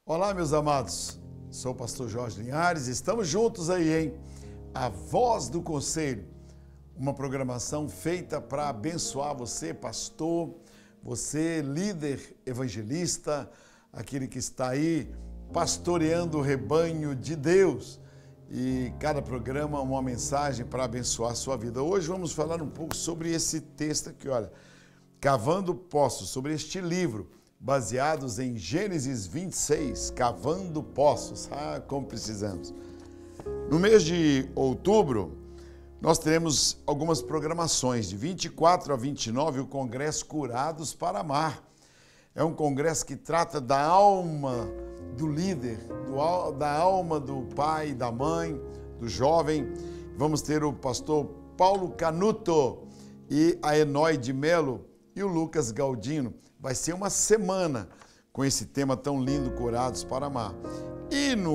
Olá, meus amados, sou o pastor Jorge Linhares, estamos juntos aí, hein? A Voz do Conselho, uma programação feita para abençoar você, pastor, você, líder evangelista, aquele que está aí pastoreando o rebanho de Deus. E cada programa uma mensagem para abençoar a sua vida. Hoje vamos falar um pouco sobre esse texto aqui, olha, Cavando Poços, sobre este livro, baseados em Gênesis 26, Cavando Poços. Ah, como precisamos. No mês de outubro, nós teremos algumas programações. De 24 a 29, o Congresso Curados para Amar. É um congresso que trata da alma do líder, da alma do pai, da mãe, do jovem. Vamos ter o pastor Paulo Canuto e a Enói de Melo e o Lucas Galdino. Vai ser uma semana com esse tema tão lindo, Curados para Amar. E no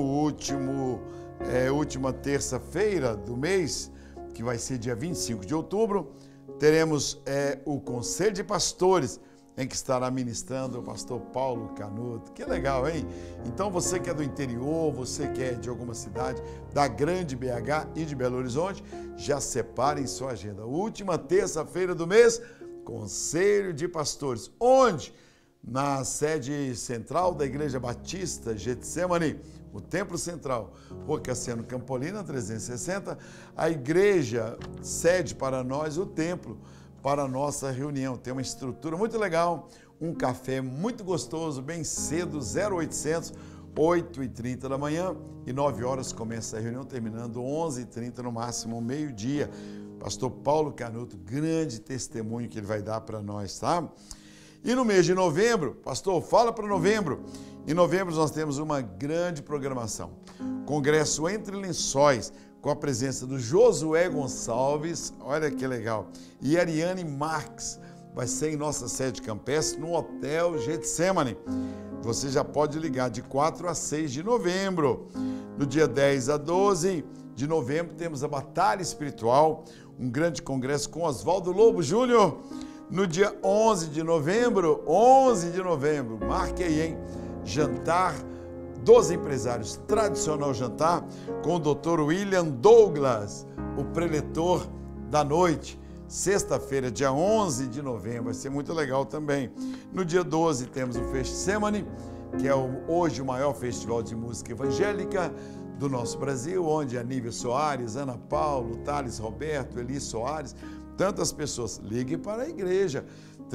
última terça-feira do mês, que vai ser dia 25 de outubro, teremos o Conselho de Pastores, em que estará ministrando o pastor Paulo Canuto. Que legal, hein? Então você que é do interior, você que é de alguma cidade, da grande BH e de Belo Horizonte, já separem sua agenda. Última terça-feira do mês, Conselho de Pastores. Onde? Na sede central da Igreja Batista Getsemane, o Templo Central, Rua Cassiano Campolina, 360, a igreja cede para nós o templo, para a nossa reunião. Tem uma estrutura muito legal, um café muito gostoso, bem cedo, 0800, 8h30 da manhã e 9 horas começa a reunião, terminando 11h30 no máximo, meio-dia. Pastor Paulo Canuto, grande testemunho que ele vai dar para nós, tá? E no mês de novembro, pastor, fala para novembro. Em novembro nós temos uma grande programação. Congresso Entre Lençóis, com a presença do Josué Gonçalves, olha que legal, e Ariane Marques, vai ser em nossa sede campestre, no Hotel Getsemane. Você já pode ligar de 4 a 6 de novembro. No dia 10 a 12 de novembro temos a Batalha Espiritual, um grande congresso com Oswaldo Lobo Júnior. No dia 11 de novembro, marque aí, hein? Jantar dos empresários, tradicional jantar com o Dr. William Douglas, o preletor da noite. Sexta-feira, dia 11 de novembro, vai ser muito legal também. No dia 12 temos o Festsemane, que é hoje o maior festival de música evangélica do nosso Brasil, onde a Nívia Soares, Ana Paulo, Thales Roberto, Eli Soares, tantas pessoas. Ligue para a igreja,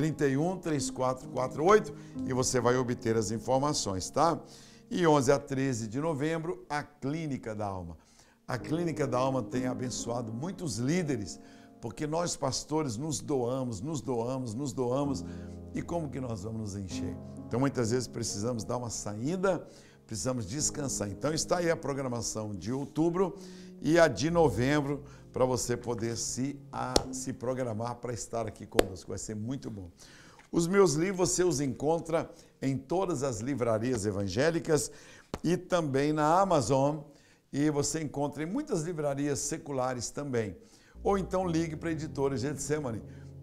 31-3448, e você vai obter as informações, tá? E 11 a 13 de novembro, a Clínica da Alma. A Clínica da Alma tem abençoado muitos líderes, porque nós pastores nos doamos, e como que nós vamos nos encher? Então, muitas vezes precisamos dar uma saída, precisamos descansar. Então, está aí a programação de outubro e a de novembro, para você poder se programar para estar aqui conosco. Vai ser muito bom. Os meus livros você os encontra em todas as livrarias evangélicas e também na Amazon, e você encontra em muitas livrarias seculares também. Ou então ligue para a editora Getsemane,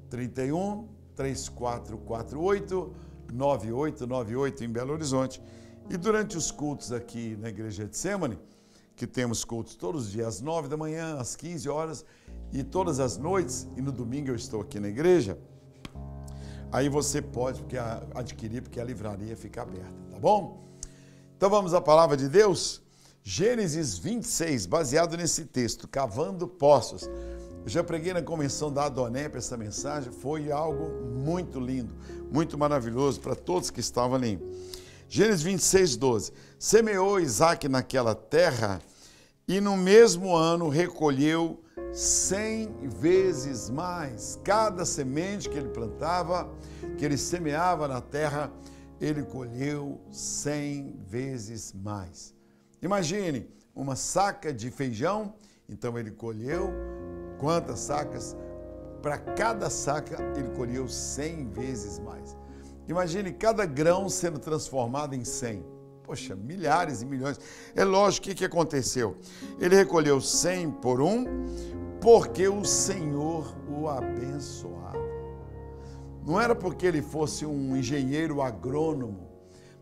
31-3448-9898 em Belo Horizonte. E durante os cultos aqui na Igreja Getsemane, que temos cultos todos os dias, às 9 da manhã, às 15 horas, e todas as noites, e no domingo eu estou aqui na igreja, aí você pode adquirir, porque a livraria fica aberta, tá bom? Então vamos à palavra de Deus, Gênesis 26, baseado nesse texto, Cavando Poços. Eu já preguei na convenção da Adonep essa mensagem, foi algo muito lindo, muito maravilhoso para todos que estavam ali. Gênesis 26, 12. Semeou Isaac naquela terra e no mesmo ano recolheu 100 vezes mais. Cada semente que ele plantava, que ele semeava na terra, ele colheu 100 vezes mais. Imagine, uma saca de feijão, então ele colheu quantas sacas? Para cada saca ele colheu 100 vezes mais. Imagine cada grão sendo transformado em 100. Poxa, milhares e milhões. É lógico, o que aconteceu? Ele recolheu 100 por um, porque o Senhor o abençoava. Não era porque ele fosse um engenheiro agrônomo,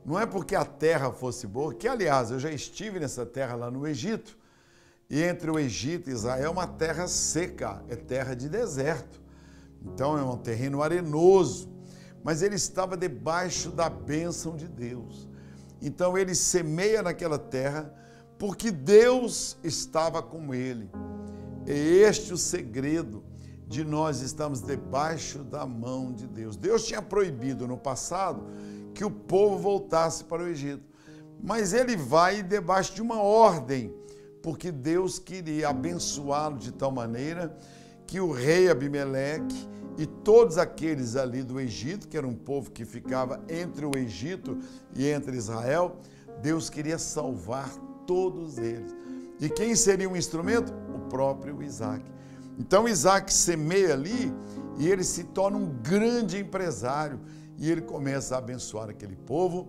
Não é porque a terra fosse boa, que aliás, eu já estive nessa terra lá no Egito, e entre o Egito e Israel é uma terra seca, é terra de deserto. Então é um terreno arenoso, mas ele estava debaixo da bênção de Deus. Então ele semeia naquela terra porque Deus estava com ele. É este o segredo de nós estarmos debaixo da mão de Deus. Deus tinha proibido no passado que o povo voltasse para o Egito, mas ele vai debaixo de uma ordem, porque Deus queria abençoá-lo de tal maneira que o rei Abimeleque e todos aqueles ali do Egito, que era um povo que ficava entre o Egito e entre Israel, Deus queria salvar todos eles. E quem seria um instrumento? O próprio Isaac. Então Isaac semeia ali e ele se torna um grande empresário e ele começa a abençoar aquele povo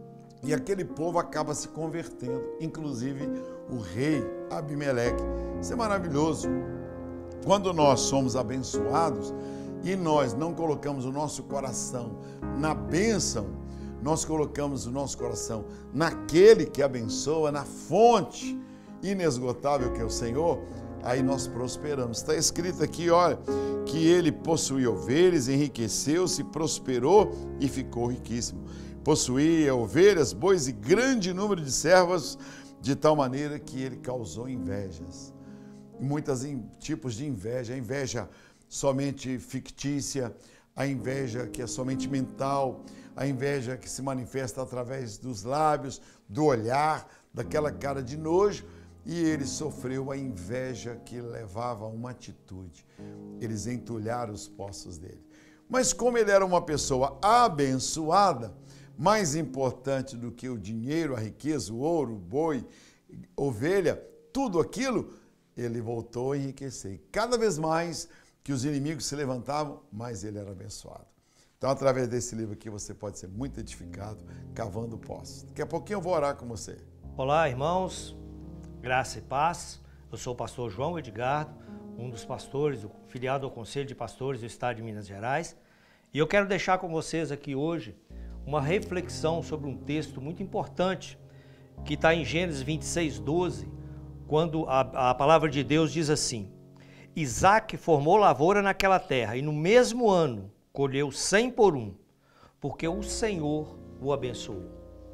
e aquele povo acaba se convertendo, inclusive o rei Abimeleque. Isso é maravilhoso. Quando nós somos abençoados e nós não colocamos o nosso coração na bênção, nós colocamos o nosso coração naquele que abençoa, na fonte inesgotável que é o Senhor, aí nós prosperamos. Está escrito aqui, olha, que ele possuía ovelhas, enriqueceu-se, prosperou e ficou riquíssimo. Possuía ovelhas, bois e grande número de servos, de tal maneira que ele causou invejas. Muitos tipos de inveja, a inveja somente fictícia, a inveja que é somente mental, a inveja que se manifesta através dos lábios, do olhar, daquela cara de nojo, e ele sofreu a inveja que levava a uma atitude. Eles entulharam os poços dele. Mas como ele era uma pessoa abençoada, mais importante do que o dinheiro, a riqueza, o ouro, o boi, ovelha, tudo aquilo, ele voltou a enriquecer. E cada vez mais que os inimigos se levantavam, mais ele era abençoado. Então, através desse livro aqui, você pode ser muito edificado, cavando poços. Daqui a pouquinho eu vou orar com você. Olá, irmãos. Graça e paz. Eu sou o pastor João Edgardo, um dos pastores, filiado ao Conselho de Pastores do Estado de Minas Gerais. E eu quero deixar com vocês aqui hoje uma reflexão sobre um texto muito importante que está em Gênesis 26:12, quando a palavra de Deus diz assim: Isaac formou lavoura naquela terra e no mesmo ano colheu 100 por 1, porque o Senhor o abençoou.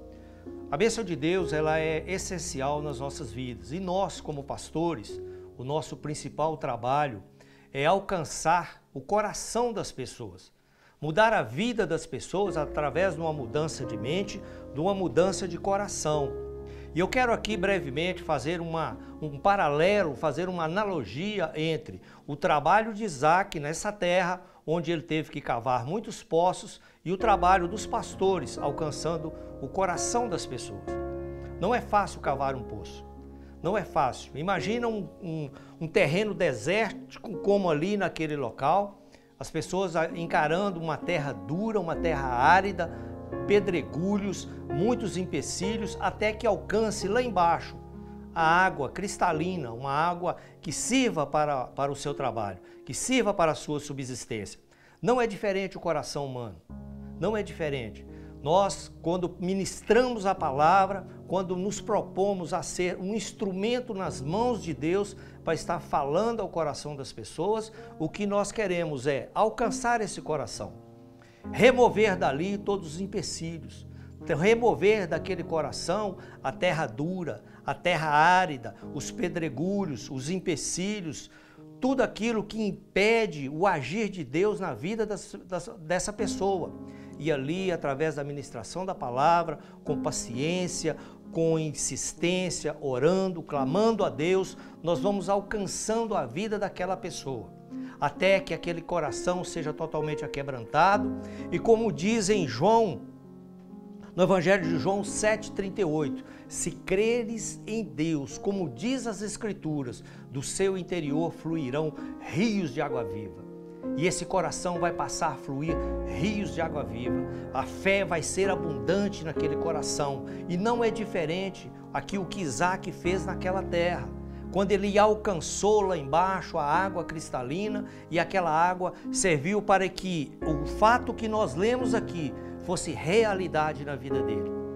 A bênção de Deus, ela é essencial nas nossas vidas. E nós, como pastores, o nosso principal trabalho é alcançar o coração das pessoas. Mudar a vida das pessoas através de uma mudança de mente, de uma mudança de coração. E eu quero aqui brevemente fazer um paralelo, fazer uma analogia entre o trabalho de Isaac nessa terra, onde ele teve que cavar muitos poços, e o trabalho dos pastores, alcançando o coração das pessoas. Não é fácil cavar um poço, não é fácil. Imagina um terreno desértico como ali naquele local, as pessoas encarando uma terra dura, uma terra árida, pedregulhos, muitos empecilhos, até que alcance lá embaixo a água cristalina, uma água que sirva para o seu trabalho, que sirva para a sua subsistência. Não é diferente o coração humano, não é diferente. Nós, quando ministramos a palavra, quando nos propomos a ser um instrumento nas mãos de Deus para estar falando ao coração das pessoas, o que nós queremos é alcançar esse coração, remover dali todos os empecilhos, remover daquele coração a terra dura, a terra árida, os pedregulhos, os empecilhos, tudo aquilo que impede o agir de Deus na vida dessa pessoa. E ali, através da ministração da palavra, com paciência, com insistência, orando, clamando a Deus, nós vamos alcançando a vida daquela pessoa, até que aquele coração seja totalmente aquebrantado. E como diz em João, no Evangelho de João 7,38, se creres em Deus, como diz as Escrituras, do seu interior fluirão rios de água viva. E esse coração vai passar a fluir rios de água viva. A fé vai ser abundante naquele coração. E não é diferente aqui o que Isaac fez naquela terra. Quando ele alcançou lá embaixo a água cristalina, e aquela água serviu para que o fato que nós lemos aqui fosse realidade na vida dele.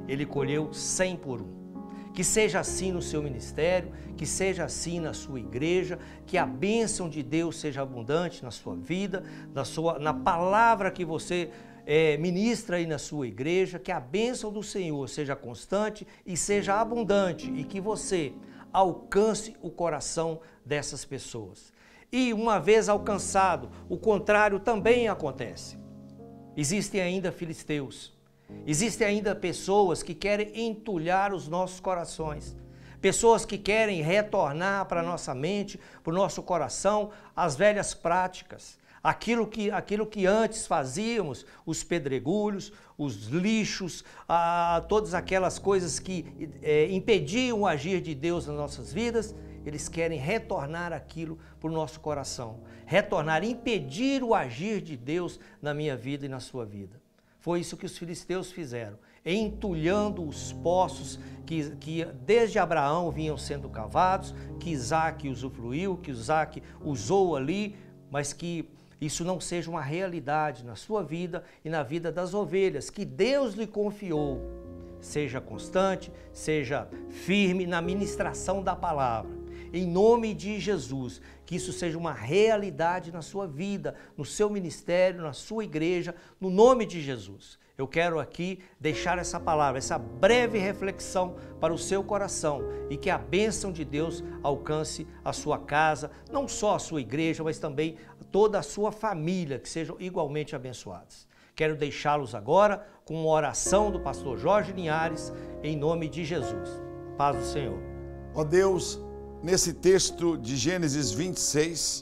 ele colheu 100 por 1. Que seja assim no seu ministério, que seja assim na sua igreja, que a bênção de Deus seja abundante na sua vida, na palavra que você ministra aí na sua igreja, que a bênção do Senhor seja constante e seja abundante e que você alcance o coração dessas pessoas. E uma vez alcançado, o contrário também acontece. Existem ainda filisteus. Existem ainda pessoas que querem entulhar os nossos corações, pessoas que querem retornar para a nossa mente, para o nosso coração, as velhas práticas, aquilo que antes fazíamos, os pedregulhos, os lixos, todas aquelas coisas que impediam o agir de Deus nas nossas vidas. Eles querem retornar aquilo para o nosso coração, retornar, impedir o agir de Deus na minha vida e na sua vida. Foi isso que os filisteus fizeram, entulhando os poços que desde Abraão vinham sendo cavados, que Isaac usufruiu, que Isaac usou ali, mas que isso não seja uma realidade na sua vida e na vida das ovelhas, que Deus lhe confiou. Seja constante, seja firme na ministração da palavra. Em nome de Jesus, que isso seja uma realidade na sua vida, no seu ministério, na sua igreja, no nome de Jesus. Eu quero aqui deixar essa palavra, essa breve reflexão para o seu coração e que a bênção de Deus alcance a sua casa, não só a sua igreja, mas também toda a sua família, que sejam igualmente abençoados. Quero deixá-los agora com uma oração do pastor Jorge Linhares, em nome de Jesus. Paz do Senhor. Ó Deus, nesse texto de Gênesis 26,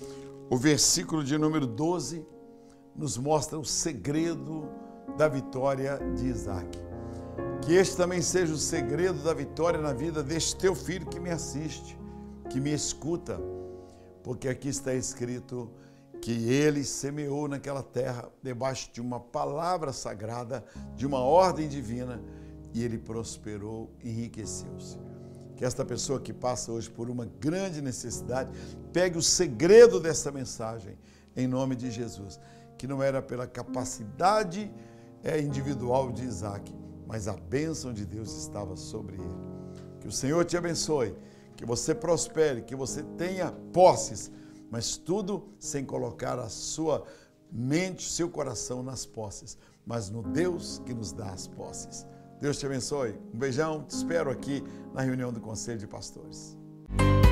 o versículo de número 12, nos mostra o segredo da vitória de Isaac. Que este também seja o segredo da vitória na vida deste teu filho que me assiste, que me escuta, porque aqui está escrito que ele semeou naquela terra debaixo de uma palavra sagrada, de uma ordem divina, e ele prosperou, enriqueceu-se. Que esta pessoa que passa hoje por uma grande necessidade, pegue o segredo dessa mensagem, em nome de Jesus, que não era pela capacidade individual de Isaac, mas a bênção de Deus estava sobre ele. Que o Senhor te abençoe, que você prospere, que você tenha posses, mas tudo sem colocar a sua mente, seu coração nas posses, mas no Deus que nos dá as posses. Deus te abençoe. Um beijão, te espero aqui na reunião do Conselho de Pastores.